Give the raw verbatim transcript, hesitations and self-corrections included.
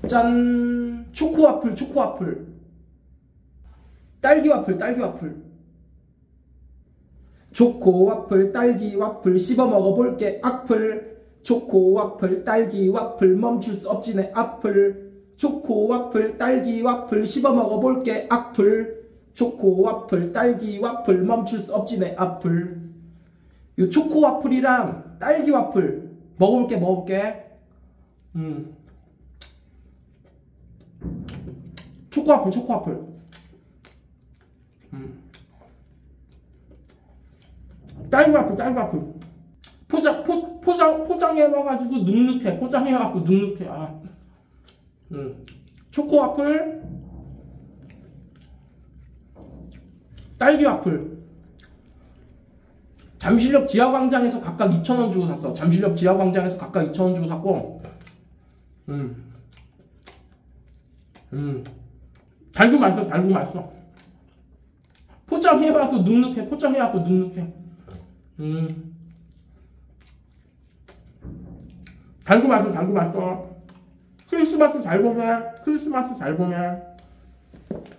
짠! 초코 와플, 초코 와플. 딸기 와플, 딸기 와플. 초코 와플, 딸기 와플, 씹어 먹어볼게, 악플. 초코 와플, 딸기 와플, 멈출 수 없지 내 앞을. 초코 와플, 딸기 와플, 씹어 먹어볼게, 악플. 초코 와플, 딸기 와플, 멈출 수 없지 내 앞을. 요 초코 와플이랑 딸기 와플 먹어볼게, 먹어볼게. 음. 초코 와플, 초코 와플. 음. 딸기 와플, 딸기 와플. 포장, 포, 포장, 포장해와가지고 눅눅해. 포장해와가지고 눅눅해. 아. 음. 초코 와플, 딸기 와플. 잠실역 지하광장에서 각각 이천 원 주고 샀어. 잠실역 지하광장에서 각각 이천 원 주고 샀고. 음. 음. 달고 맛있어, 달고 맛있어. 포장해와도 눅눅해, 포장해와도 눅눅해. 음. 달고 맛있어, 달고 맛있어. 크리스마스 잘 보내, 크리스마스 잘 보내.